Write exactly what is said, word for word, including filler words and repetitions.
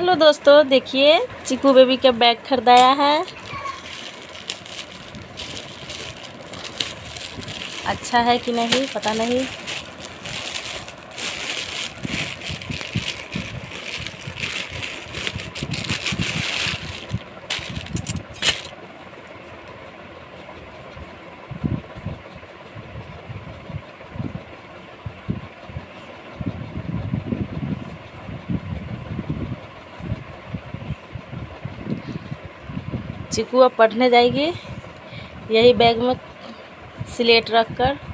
Hello दोस्तों, देखिए Chiku baby का बैग खरीदाया है। अच्छा है कि नहीं पता नहीं। चिकू अब पढ़ने जाएगी यही बैग में स्लेट रख कर।